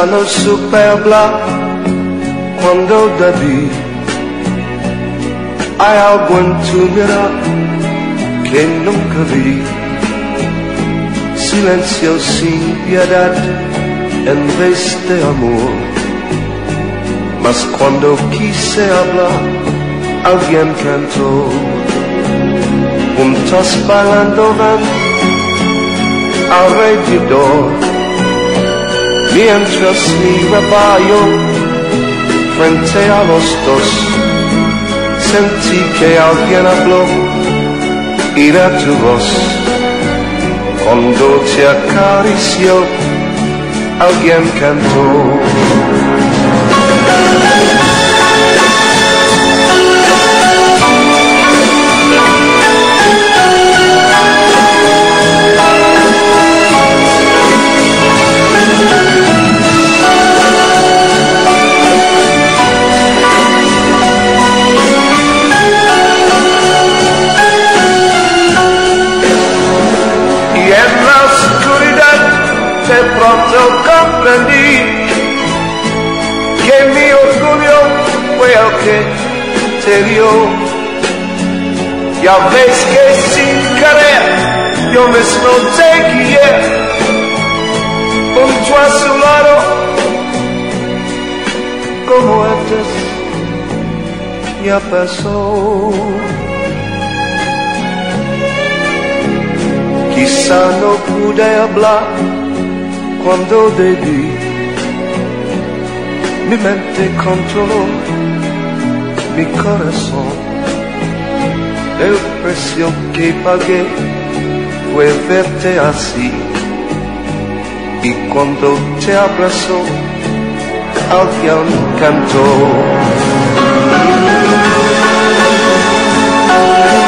Quizá no supe hablar cuando debí. Hay algo en tu mirar que nunca vi. Silencio sin piedad en vez de amor. Mas cuando quise hablar, alguien cantó. Juntos bailando van alrededor, mientras mi rebaño frente a los dos. Sentí que alguien habló y era tu voz. Cuando te acarició, alguien cantó. De pronto comprendí que mi orgullo fue el que te dio. Ya ves que sin querer yo mismo te guié junto a su lado, como antes ya pasó. Quizá no pude hablar cuando debí, mi mente controló mi corazón. El precio que pagué fue verte así, y cuando te abrazó, alguien cantó.